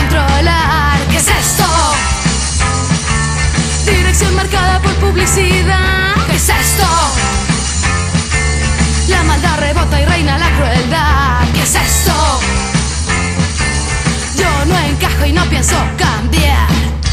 controlar. ¿Qué es esto? Dirección marcada por publicidad. ¿Qué es esto? La maldad rebota y reina la crueldad. ¿Qué es esto? Yo no encajo y no pienso cambiar.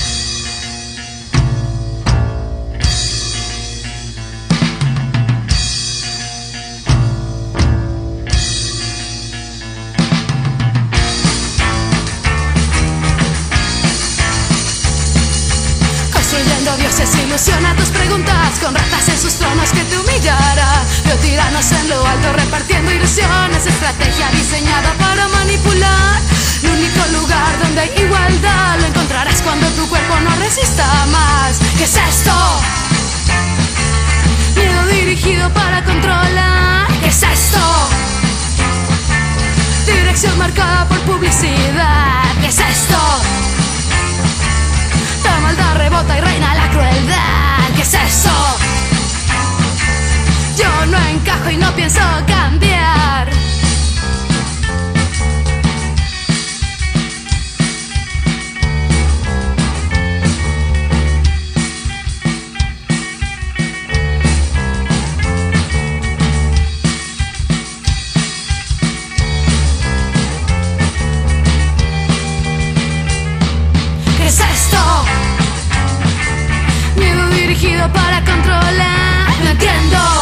Construyendo dioses ilusiona tus preguntas, con ratas en sus tronos que te humillará. Veo tiranos en lo alto repartiendo ilusiones, estrategia diseñada para manipular. El único lugar donde hay igualdad lo encontrarás cuando tu cuerpo no resista más. ¿Qué es esto? Miedo dirigido para controlar. ¿Qué es esto? Dirección marcada por publicidad. ¿Qué es esto? La maldad rebota y reina la crueldad. ¿Qué es eso? Yo no encajo y no pienso cambiar. ¿Qué es esto? Miedo dirigido para controlar. No entiendo.